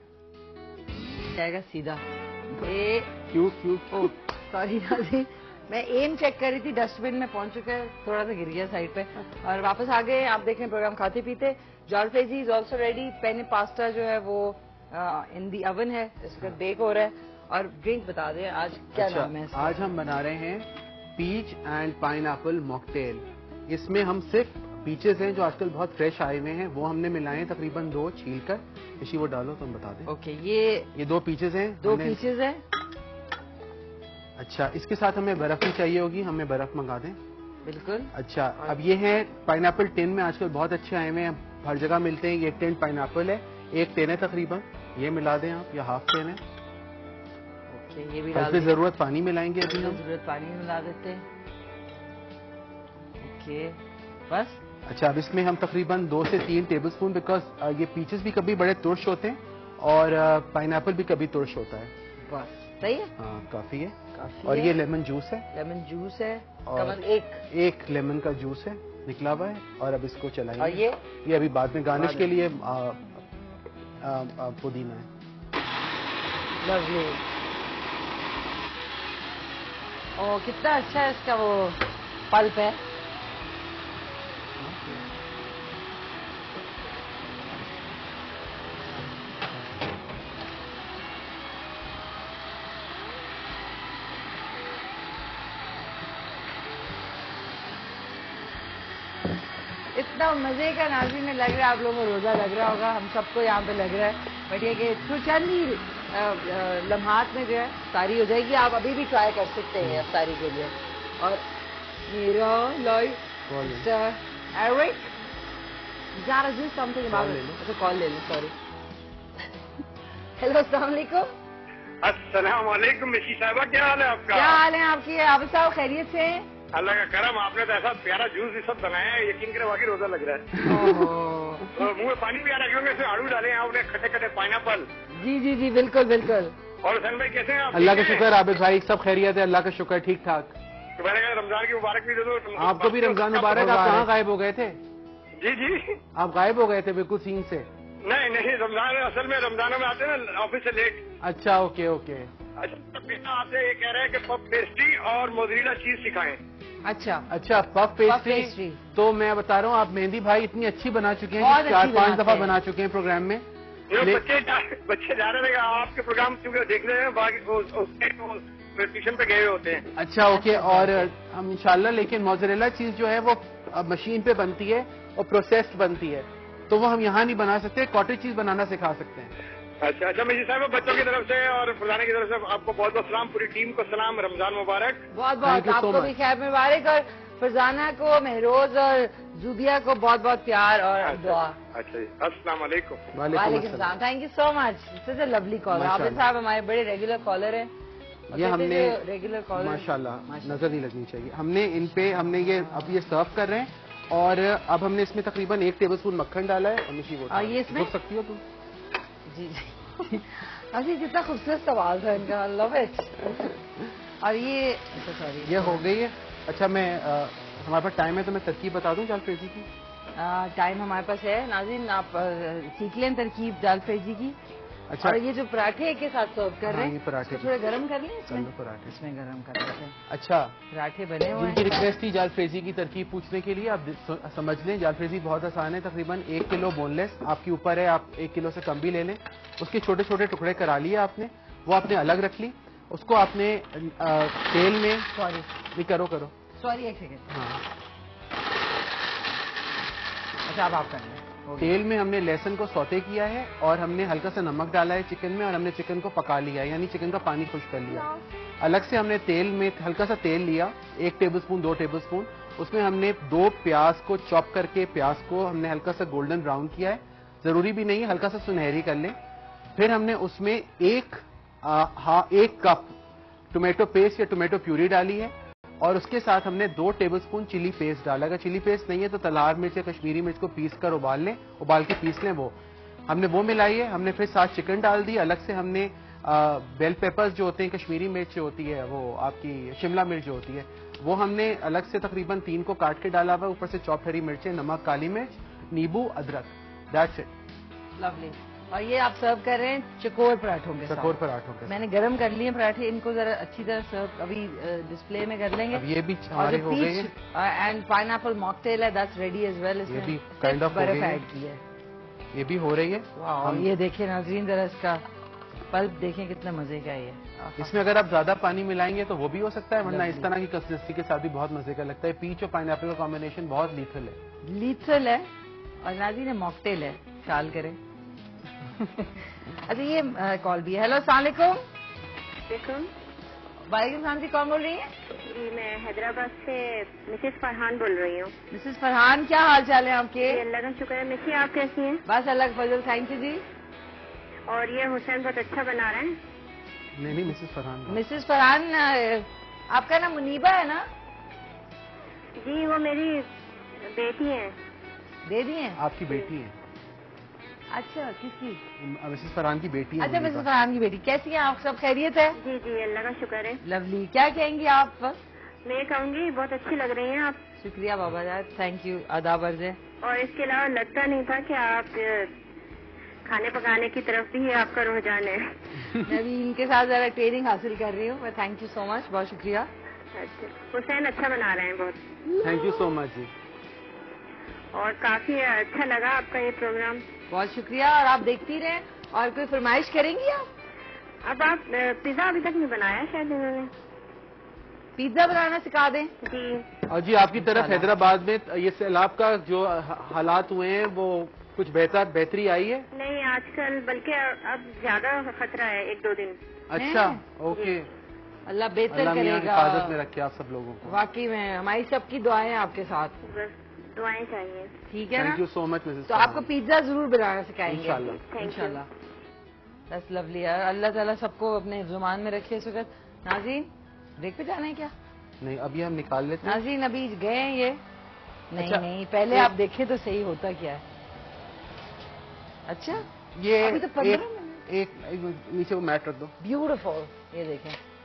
जाएगा सीधा। क्यों ओ सॉरी नाज़ी, मैं एम चेक कर रही थी, डस्टबिन में पहुंच चुका है, थोड़ा सा गिर गया साइड पे और वापस आ गए। आप देख रहे हैं program Khate Peete. Jalfrezi is also ready. Penne pasta जो है वो इन दी ओवन है, इसका बेक हो रहा है। और ड्रिंक बता दें आज क्या नाम है? आज हम बना रहे हैं पीच एंड पाइनएप्पल मॉकटेल। इसमें हम सिर्फ पीचेस हैं जो आजकल बहुत फ्रेश आए हुए हैं, वो हमने मिलाए हैं तकरीबन 2 छील कर। इसी वो डालो तो हम बता दें। ओके, ये 2 पीचेस हैं। 2 पीचेस हैं। अच्छा, इसके साथ हमें बर्फ भी चाहिए होगी, हमें बर्फ मंगा दें। बिल्कुल। अच्छा, अब ये है पाइनएप्पल टिन में आजकल बहुत अच्छे आए हुए हैं, हर जगह मिलते हैं। ये टिन पाइनएप्पल है, 1 टिन है तकरीबन। ये मिला दें आप, या हाफ टिन है। ये भी डाल दें। जरूरत पानी मिलाएंगे अभी हम। जरूरत पानी मिला देते हैं। ओके, बस। अच्छा, अब इसमें हम तकरीबन 2 से 3 टेबलस्पून, बिकॉज ये पीचेस भी कभी बड़े तुर्श होते हैं और पाइनएप्पल भी कभी तुर्श होता है। बस सही है। हाँ, काफी है। और ये लेमन जूस है। लेमन जूस है, और एक लेमन का जूस है निकला हुआ है। और अब इसको चलाएंगे। और ये अभी बाद में गार्निश के लिए पुदीना है। लवली। ओ कितना अच्छा है इसका वो पल्प है। इतना मजे का नाज़ी में लग रहा है, आप लोगों को रोजा लग रहा होगा, हम सबको यहाँ पे लग रहा है। बट ये कि कुछ चंद ही लम्हात में जो है सारी हो जाएगी। आप अभी भी ट्राई कर सकते हैं अफ्तारी के लिए। और मेरा लाइफ एरिक ज़रा डू समथिंग अबाउट इट। अच्छा, कॉल ले लो, सॉरी। हेलो, अस्सलाम वालेकुम। अस्सलाम वालेकुम मिशी साहिबा, क्या हाल है आपका? क्या हाल है आपकी? आप साहब खैरियत से हैं? अल्लाह का करम, आपने तो ऐसा प्यारा जूस भी सब बनाया है, यकीन करे वाकई रोजा लग रहा है। तो मुंह में पानी भी आ रहा है क्योंकि इसमें आड़ू डाले हैं आपने, खट्टे खट्टे पाइनएप्पल। जी जी जी, बिल्कुल बिल्कुल। और हुसैन भाई कैसे हैं आप? अल्लाह का शुक्र आबिद भाई, सब खैरियत है, अल्लाह का शुक्र, ठीक ठाक। तो मैंने कहा रमजान की मुबारक भी दे दो। आपको भी रमजान मुबारक। आप कहाँ गायब हो गए थे? जी जी, आप गायब हो गए थे बिल्कुल सीन से। नहीं, रमजान असल में रमजानों में आते हैं ना ऑफिस से लेट। अच्छा, ओके। अच्छा, बेटा आपसे ये कह रहे हैं कि पफ पेस्ट्री और मोजरेला चीज सिखाएं। अच्छा, पफ पेस्ट्री। तो मैं बता रहा हूँ, आप मेहंदी भाई इतनी अच्छी बना चुके हैं कि 4-5 दफा बना चुके हैं प्रोग्राम में। बच्चे जा रहे थे आपके प्रोग्राम क्योंकि देख रहे हैं, बाकी ट्यूशन पे गए होते हैं। अच्छा, ओके। और हम इंशाल्लाह, लेकिन मोज़रेला चीज जो है वो मशीन पे बनती है और प्रोसेस्ड बनती है, तो वो हम यहाँ नहीं बना सकते। कॉटेज चीज बनाना सिखा सकते हैं। अच्छा, मिर्जी साहब, बच्चों की तरफ से और फरजाना की तरफ से आपको बहुत बहुत सलाम, पूरी टीम को सलाम, रमजान मुबारक। बहुत आपको भी खैर मुबारक, और फरजाना को, महरोज और जुबिया को बहुत बहुत प्यार और दुआ। अच्छा जी, अस्सलाम वालेकुम। वालेकुम सलाम। Thank you so much. This is a lovely caller. Abid साहब हमारे बड़े रेगुलर कॉलर हैं। ये हमने रेगुलर कॉलर माशाल्लाह नजर नहीं लगनी चाहिए। हमने इन पे ये अब ये सर्व कर रहे हैं, और अब हमने इसमें तकरीबन 1 टेबलस्पून मक्खन डाला है। और ये इसमें सकती हो तुम? जी अजी कितना खूबसूरत सवाल था इनका, लव इट। और ये सॉरी, ये हो गई है। अच्छा, मैं हमारे पास टाइम है तो मैं तरकीब बता दूं जालफ्रेजी की। टाइम हमारे पास है नाज़रीन, आप सीख लें तरकीब जालफ्रेजी की। अच्छा, और ये जो पराठे के साथ सर्व कर रहे हैं, ये पराठे थोड़े गर्म कर लें इसमें। पराठे इसमें गर्म कर लेते हैं। अच्छा, पराठे बने हुए जिनकी हैं। रिक्वेस्ट थी जालफ्रेजी की तरकीब पूछने के लिए, आप समझ लें जालफ्रेजी बहुत आसान है। तकरीबन 1 किलो बोनलेस, आपके ऊपर है, आप 1 किलो से कम भी ले लें। उसके छोटे छोटे टुकड़े करा लिए आपने, वो आपने अलग रख ली। उसको आपने तेल में, सॉरी करो सॉरी, एक सेकेंड। हाँ, अच्छा, अब आप कर लें। तेल में हमने लहसुन को सौते किया है, और हमने हल्का सा नमक डाला है चिकन में, और हमने चिकन को पका लिया है, यानी चिकन का पानी खुश कर लिया। अलग से हमने तेल में हल्का सा तेल लिया, 1 टेबलस्पून 2 टेबलस्पून। उसमें हमने 2 प्याज को चॉप करके, प्याज को हमने हल्का सा गोल्डन ब्राउन किया है, जरूरी भी नहीं हल्का सा सुनहरी कर लें। फिर हमने उसमें 1 कप टोमेटो पेस्ट या टोमेटो प्यूरी डाली है, और उसके साथ हमने 2 टेबलस्पून चिली पेस्ट डाला। अगर चिली पेस्ट नहीं है तो तलार मिर्च या कश्मीरी मिर्च को पीस कर उबाल के पीस लें, वो हमने वो मिलाई है। हमने फिर साथ चिकन डाल दी। अलग से हमने बेल पेपर्स जो होते हैं, कश्मीरी मिर्च जो होती है, वो आपकी शिमला मिर्च जो होती है, वो हमने अलग से तकरीबन 3 को काट के डाला हुआ। ऊपर से चॉप हरी मिर्चें, नमक, काली मिर्च, नींबू, अदरक। That's it. लवली। और ये आप सर्व कर रहे हैं चकोर पराठों के साथ। चकोर पराठों के साथ मैंने गरम कर लिए पराठे, इनको जरा अच्छी तरह सर्व अभी डिस्प्ले में कर लेंगे। अब ये भी हमारे हो गए हैं। एंड पाइनएप्पल मॉकटेल है, दैट्स रेडी एज वेल। ये भी काइंड ऑफ बर्फ ऐड की है, ये भी हो रही है। हम ये देखें नाज़रीन, जरा इसका पल्प देखें, कितने मजे का ये। इसमें अगर आप ज्यादा पानी मिलाएंगे तो वो भी हो सकता है, वरना इस तरह की कंसिस्टेंसी के साथ भी बहुत मजे का लगता है। पीच और पाइनएप्पल का कॉम्बिनेशन बहुत लीथल है। और नाज़रीन ये मॉकटेल है, ख्याल करें। अच्छा, ये कॉल भी है। हेलो, अस्सलाम वालेकुम। वालेकुम सलाम जी, कौन बोल रही हैं? जी, मैं हैदराबाद से मिसेस फरहान बोल रही हूँ। मिसेस फरहान, क्या हाल चाल है आपके? अल्लाह का शुक्र है। मिसी, आप कैसी हैं? बस अल्लाह का फजल, थैंक यू जी। और ये हुसैन बहुत अच्छा बना रहे हैं। नहीं, मिसेस फरहान। मिसेस फरहान, आपका नाम मुनीबा है ना? जी, वो मेरी बेटी है। दे दी है? आपकी बेटी है? अच्छा, किसकी? मिसेस फरहान की बेटी है। अच्छा, मिसेस फरहान की बेटी। कैसी हैं आप? सब खैरियत है? जी जी, अल्लाह का शुक्र है। लवली। क्या कहेंगी आप? मैं कहूँगी बहुत अच्छी लग रही हैं आप। शुक्रिया बाबा जान, थैंक यू, आदाब अर्ज है। और इसके अलावा लगता नहीं था कि आप खाने पकाने की तरफ भी आपका रुझान है। मैं भी इनके साथ जरा ट्रेनिंग हासिल कर रही हूँ। मैं थैंक यू सो मच, बहुत शुक्रिया। अच्छा, हुसैन अच्छा बना रहे हैं बहुत। थैंक यू सो मच जी। और काफी अच्छा लगा आपका ये प्रोग्राम। बहुत शुक्रिया, और आप देखती रहें। और कोई फरमाइश करेंगी आप? अब आप पिज्जा अभी तक नहीं बनाया शायद इन्होंने। पिज्जा बनाना सिखा दें जी। और जी, आपकी तरफ हैदराबाद में ये सैलाब का जो हालात हुए हैं, वो कुछ बेहतरी आई है? नहीं, आजकल बल्कि अब ज्यादा खतरा है, 1-2 दिन। अच्छा, ओके। अल्लाह बेहतर अल्लाह मियां करेगा। हिफाजत में रखे आप सब लोगों को। वाकई में हमारी सबकी दुआएं आपके साथ। बस दुआएं चाहिए। ठीक है ना? Thank you so much Mrs. तो आपको पिज्जा जरूर बनाना सिखाएंगे इंशाल्लाह। इंशाल्लाह। दैट्स लवली यार। अल्लाह ताला सबको अपने जुबान में रखे इस वक्त। नाज़रीन, ब्रेक पे जाना है क्या? नहीं, अभी हम निकाल लेते हैं। नाज़रीन, अभी गए हैं ये? नहीं अच्छा, नहीं, पहले आप देखें तो सही होता क्या है। अच्छा, ये अभी तो 15 मिनट। एक नीचे वो मैट रख दो। ब्यूटीफुल, ये देखें।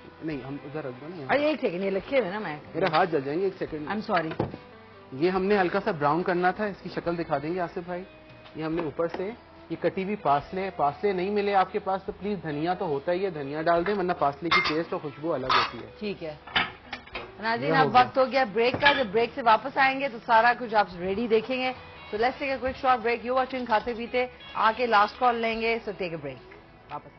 नहीं हम उधर रख दो ना। अरे एक सेकंड, ये लिखे हुए ना मैं, मेरे हाथ जल जाएंगे, एक सेकंड। I am sorry. ये हमने हल्का सा ब्राउन करना था, इसकी शक्ल दिखा देंगे आसिफ भाई। ये हमने ऊपर से ये कटी हुई पार्सले नहीं मिले आपके पास तो प्लीज धनिया तो होता ही है, धनिया डाल दें, वरना पार्सले की टेस्ट और खुशबू अलग होती है। ठीक है नाज़रीन, अब वक्त हो गया ब्रेक का। जब ब्रेक से वापस आएंगे तो सारा कुछ आप रेडी देखेंगे। So let's take a quick short break. You watching Khate Peete, आके लास्ट कॉल लेंगे। सो टेक अ ब्रेक, वापस।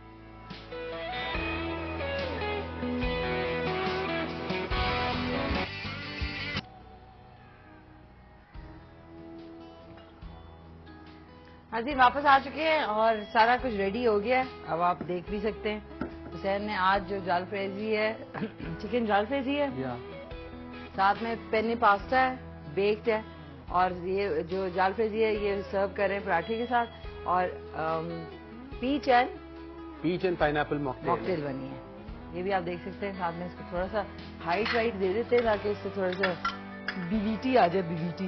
हाँ जी, वापस आ चुके हैं और सारा कुछ रेडी हो गया है। अब आप देख भी सकते हैं हुसैन ने आज जो जालफ्रेजी है चिकन जालफ्रेजी है, साथ में पेनी पास्ता है, बेक्ड है, और ये जो जालफ्रेजी है ये सर्व कर रहे हैं पराठे के साथ, और पीच एंड पाइनएप्पल मॉकटेल बनी है। ये भी आप देख सकते हैं। साथ में इसको थोड़ा सा हाइट वाइट दे देते हैं ताकि इससे थोड़ा सा बीवीटी आ जाए, बीवीटी।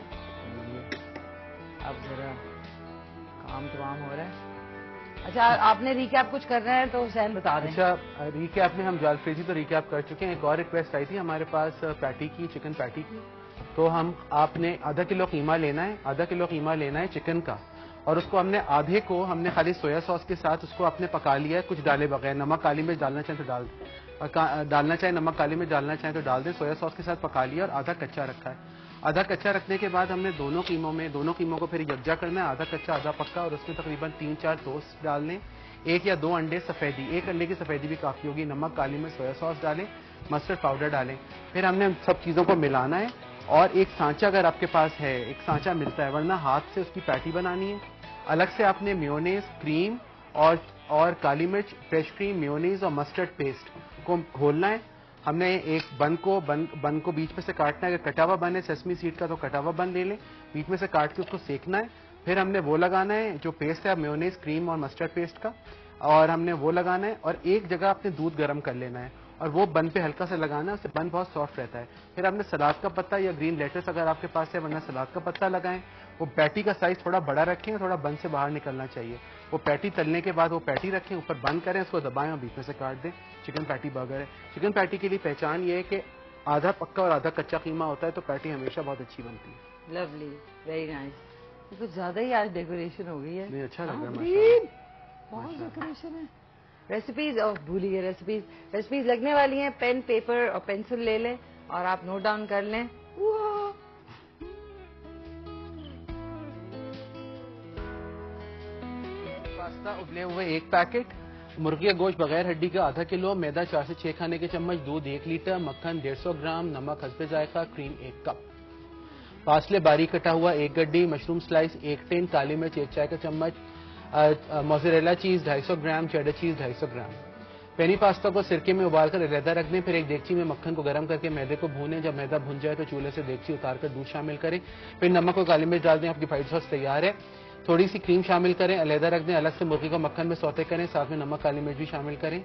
अब जरा काम तमाम हो रहा है। अच्छा, आपने रिकैप कुछ करना है तो हुसैन बता दें। अच्छा, रिकैप में हम जालफ्रेजी तो रिकैप कर चुके हैं। एक और रिक्वेस्ट आई थी हमारे पास पैटी की, चिकन पैटी की। तो आपने आधा किलो कीमा लेना है चिकन का, और उसको आधे को हमने खाली सोया सॉस के साथ उसको आपने पका लिया है, कुछ डाले बगैर। नमक काली मिर्च डालना चाहें तो डालना चाहे, नमक काली मिर्च डालना चाहें तो डाल दें। सोया सॉस के साथ पका लिया और आधा कच्चा रखा है। आधा कच्चा रखने के बाद हमने दोनों कीमों को फिर यकजा करना है, आधा कच्चा आधा पक्का, और उसमें तकरीबन 3-4 टोस्ट डालने, 1 या 2 अंडे सफेदी, 1 अंडे की सफेदी भी काफी होगी, नमक काली मिर्च सोया सॉस डालें, मस्टर्ड पाउडर डालें। फिर हमने सब चीजों को मिलाना है, और एक सांचा अगर आपके पास है, एक सांचा मिलता है, वरना हाथ से उसकी पैटी बनानी है। अलग से आपने मेयोनेज, क्रीम और काली मिर्च, फ्रेश क्रीम, मेयोनेज और मस्टर्ड पेस्ट को घोलना है। हमने एक बन को बीच में से काटना है। अगर कटा हुआ बन है सेसमी सीड का तो कटा हुआ बन ले लें, बीच में से काट के उसको सेकना है। फिर हमने वो लगाना है जो पेस्ट है मेयोनेज, क्रीम और मस्टर्ड पेस्ट का, और हमने वो लगाना है, और एक जगह आपने दूध गर्म कर लेना है और वो बन पे हल्का सा लगाना है, उससे बन बहुत सॉफ्ट रहता है। फिर आपने सलाद का पत्ता या ग्रीन लेटस अगर आपके पास है, वरना सलाद का पत्ता लगाएं। वो पैटी का साइज थोड़ा बड़ा रखें, थोड़ा बन से बाहर निकलना चाहिए। वो पैटी तलने के बाद वो पैटी रखें, ऊपर बंद करें, उसको दबाएं और बीच में से काट दें। चिकन पैटी बर्गर है। चिकन पैटी के लिए पहचान ये है कि आधा पक्का और आधा कच्चा कीमा होता है, तो पैटी हमेशा बहुत अच्छी बनती है। Lovely, very nice. कुछ ज्यादा ही आज डेकोरेशन हो गई है। नहीं, अच्छा लग रहा है, बहुत डेकोरेशन है। रेसिपीज, भूल गए रेसिपीज लगने वाली हैं। पेन, पेपर और पेंसिल ले लें और आप नोट डाउन कर लें। पास्ता उबले हुए 1 पैकेट, मुर्गी का गोश्त बगैर हड्डी का आधा किलो, मैदा 4 से 6 खाने के चम्मच, दूध 1 लीटर, मक्खन 150 ग्राम, नमक हस्बे जायका, क्रीम 1 कप, पासले बारीक कटा हुआ 1 गड्डी, मशरूम स्लाइस 1 टिन, काली मिर्च 1 चाय का चम्मच, मोज़रेला चीज 250 ग्राम, चेडर चीज 250 ग्राम। पेनी पास्ता को सिरके में उबालकर अलहदा रख दें। फिर एक देगची में मक्खन को गर्म करके मैदे को भूनें। जब मैदा भुन जाए तो चूल्हे से देगची उतारकर दूध शामिल करें। फिर नमक और काली मिर्च डाल दें। आपकी व्हाइट सॉस तैयार है। थोड़ी सी क्रीम शामिल करें, अलहदा रख दें। अलग से मुर्गी को मक्खन में सौते करें, साथ में नमक काली मिर्च भी शामिल करें।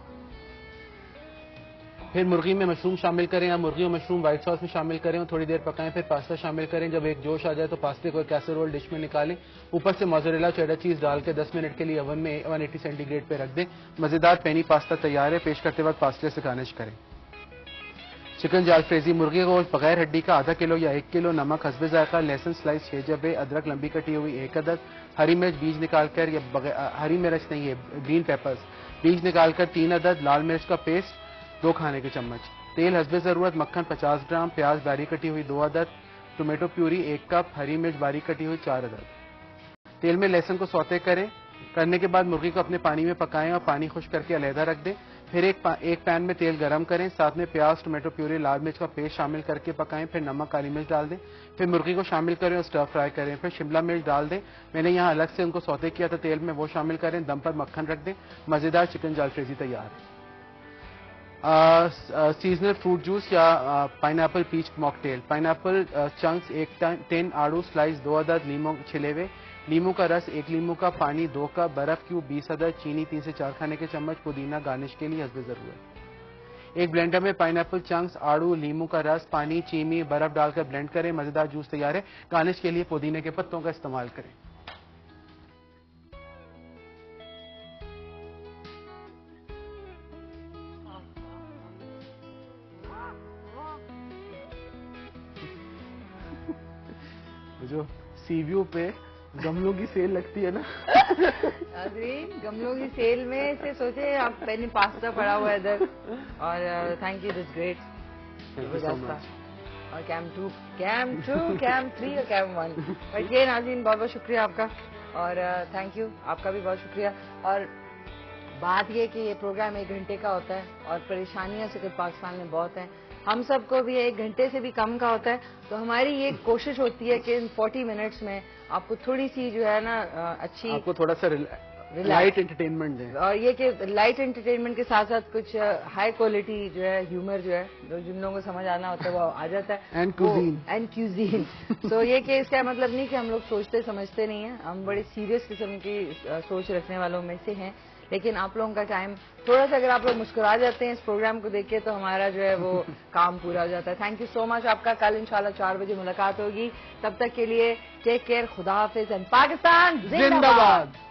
फिर मुर्गी में मशरूम शामिल करें या मुर्गी और मशरूम व्हाइट सॉस में शामिल करें और थोड़ी देर पकाएं। फिर पास्ता शामिल करें। जब एक जोश आ जाए तो पास्ते को एक कैसरोल डिश में निकालें। ऊपर से मोज़रेला चेडर चीज डाल के 10 मिनट के लिए ओवन में 180 सेंटीग्रेड पे रख दें। मजेदार पेनी पास्ता तैयार है। पेश करते वक्त पास्ते से गार्निश करें। चिकन जालफ्रेजी, मुर्गी का गोश्त बगैर हड्डी का आधा किलो या 1 किलो, नमक हस्बे जायका, लहसुन स्लाइस 6 जबे, अदरक लंबी कटी हुई 1 अदद, हरी मिर्च बीज निकालकर या हरी मिर्च नहीं है ग्रीन पेपर्स बीज निकालकर 3 अदद, लाल मिर्च का पेस्ट 2 खाने के चम्मच, तेल हस्बे जरूरत, मक्खन 50 ग्राम, प्याज बारीक कटी हुई 2 अदद, टोमेटो प्यूरी 1 कप, हरी मिर्च बारीक कटी हुई 4 अदद। तेल में लहसुन को सौते करने के बाद मुर्गी को अपने पानी में पकाएं और पानी खुश्क करके अलहदा रख दें। फिर एक पैन में तेल गरम करें, साथ में प्याज, टोमेटो प्यूरी, लाल मिर्च का पेस्ट शामिल करके पकाएं। फिर नमक काली मिर्च डाल दें। फिर मुर्गी को शामिल करें और स्टर फ्राई करें। फिर शिमला मिर्च डाल दें। मैंने यहाँ अलग से उनको सौते किया था तेल में, वो शामिल करें। दम पर मक्खन रख दें। मजेदार चिकन जालफ्रेजी तैयार है। सीजनल फ्रूट जूस या pineapple peach mocktail, pineapple chunks 1 tin, आड़ू स्लाइस 2 अदद, नींबू छिले हुए, नींबू का रस 1 नींबू का, पानी 2 कप, बर्फ क्यूब 20 अदद, चीनी 3 से 4 खाने के चम्मच, पुदीना गार्निश के लिए हस्बे जरूरत। एक ब्लेंडर में पाइनएप्पल चंक्स, आड़ू, नींबू का रस, पानी, चीनी, बर्फ डालकर ब्लेंड करें। मजेदार जूस तैयार है। गार्निश के लिए पुदीने के पत्तों का इस्तेमाल करें। जो सी व्यू पे गमलों की सेल लगती है ना, नाज़रीन गमलों की सेल में से सोचे आप पेनी पास्ता पड़ा हुआ है इधर, और थैंक यू, दिस ग्रेट जबरदस्त। और कैम 2, कैम 3 और कैम 1, बट ये नाज़रीन बहुत बहुत शुक्रिया आपका, और थैंक यू, आपका भी बहुत शुक्रिया। और बात ये कि ये प्रोग्राम 1 घंटे का होता है और परेशानियां सिर्फ पाकिस्तान में बहुत हैं, हम सबको भी 1 घंटे से भी कम का होता है, तो हमारी ये कोशिश होती है कि इन 40 मिनट्स में आपको थोड़ी सी जो है ना अच्छी, आपको थोड़ा सा लाइट एंटरटेनमेंट दें, और ये कि लाइट एंटरटेनमेंट के साथ साथ कुछ हाई क्वालिटी जो है ह्यूमर जो है, जिन लोगों को समझ आना होता है वो आ जाता है, एंड क्यूजीन। तो ये कि इसका मतलब नहीं कि हम लोग सोचते समझते नहीं है, हम बड़े सीरियस किस्म की सोच रखने वालों में से हैं, लेकिन आप लोगों का टाइम थोड़ा सा अगर आप लोग मुस्कुरा जाते हैं इस प्रोग्राम को देख के, तो हमारा जो है वो काम पूरा हो जाता है। थैंक यू सो मच आपका। कल इंशाल्लाह 4 बजे मुलाकात होगी, तब तक के लिए टेक केयर, खुदा हाफिज एंड पाकिस्तान जिंदाबाद।